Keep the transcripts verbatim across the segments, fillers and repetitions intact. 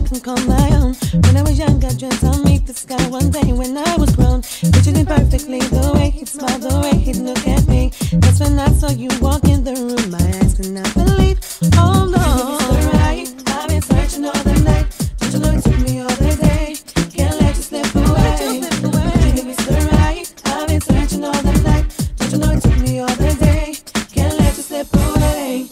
can call my own. When I was young, I dreamt I'll meet the sky one day. When I was grown, pictured him perfectly, the way he'd smile, the way he'd look at me. That's when I saw you walk in the room. My eyes could not believe. Oh no, Mister Right, I've been searching all the night. Don't you know it took me all the day? Can't let you slip away. Give me Mister Right, I've been searching all the night. Don't you know it took me all the day? Can't let you slip away.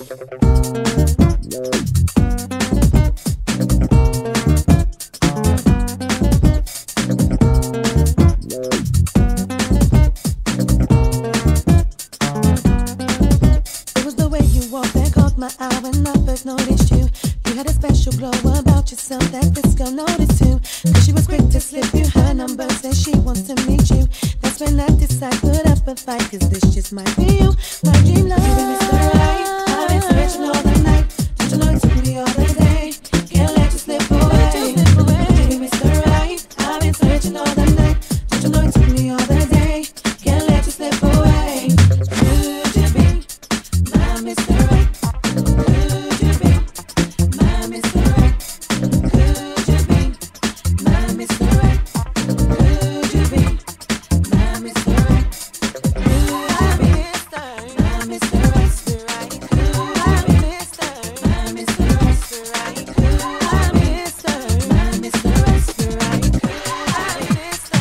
It was the way you walked that caught my eye when I first noticed you. You had a special glow about yourself that this girl noticed too. Cause she was quick to slip you her number, said she wants to meet you. That's when I decide put up a fight, cause this just might be you. My dream love. You Mister Right, I've been searching all the night. Don't you know it took me all the day? Can't let you slip away. You Mister Right, I've been searching all the night. Don't you know it took me all the day? Can't let you slip away. Could you be my Mister Right? Could you be my Mister Right? Could you be my Mister Right? Could you be my Mister Right? Could you be my Mister Right? Could I be Mister My Mister Right? Could I be Mister My Mister Right? Could I be Mister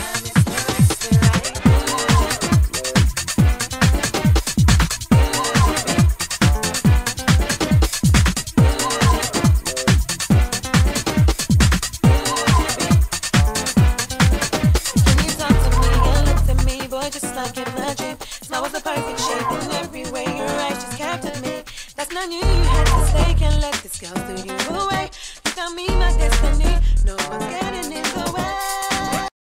Can you talk to me and look at me, boy, just like in my dream? Smile was the perfect shape in every way. Your eyes just captured me. That's not you. You had to stay. Can't let this girl steal you away. You got me, my destiny. No one's getting